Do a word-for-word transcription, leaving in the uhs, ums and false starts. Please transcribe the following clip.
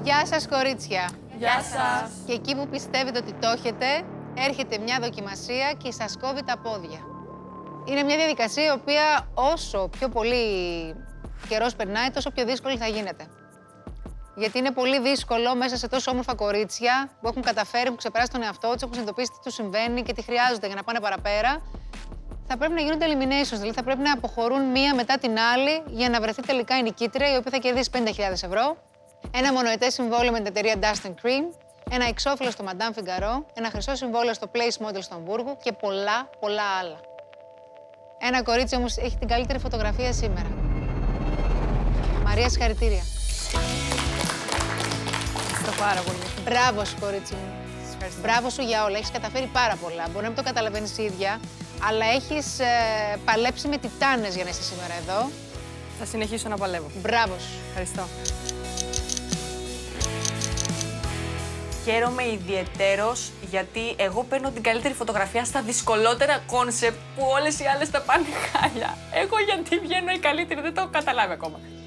Γεια σας, κορίτσια. Γεια σας. Και εκεί που πιστεύετε ότι το έχετε, έρχεται μια δοκιμασία και σας κόβει τα πόδια. Είναι μια διαδικασία η οποία όσο πιο πολύ καιρός περνάει, τόσο πιο δύσκολη θα γίνεται. Γιατί είναι πολύ δύσκολο μέσα σε τόσο όμορφα κορίτσια που έχουν καταφέρει, έχουν ξεπεράσει τον εαυτό τους, έχουν συνειδητοποιήσει τι τους συμβαίνει και τι χρειάζονται για να πάνε παραπέρα. Θα πρέπει να γίνονται eliminations, δηλαδή θα πρέπει να αποχωρούν μία μετά την άλλη για να βρεθεί τελικά η νικήτρια, η οποία θα κερδίσει πενήντα χιλιάδες ευρώ. Ένα μονοετές συμβόλαιο με την εταιρεία Dust and Cream, ένα εξώφυλλο στο Madame Figaro, ένα χρυσό συμβόλαιο στο Place Model στο Αμβούργο και πολλά, πολλά άλλα. Ένα κορίτσι όμως έχει την καλύτερη φωτογραφία σήμερα. Μαρία, συγχαρητήρια. Ευχαριστώ πάρα πολύ. Μπράβο σου, κορίτσι μου. Μπράβο σου για όλα. Έχεις καταφέρει πάρα πολλά. Μπορεί να μην το καταλαβαίνεις ίδια, αλλά έχεις ε, παλέψει με τιτάνες για να είσαι σήμερα εδώ. Θα συνεχίσω να παλεύω. Μπράβο σου. Ευχαριστώ. Χαίρομαι ιδιαιτέρως γιατί εγώ παίρνω την καλύτερη φωτογραφία στα δυσκολότερα κόνσεπτ που όλες οι άλλες τα πάνε χάλια. Εγώ γιατί βγαίνω η καλύτερη, δεν το έχω καταλάβει ακόμα.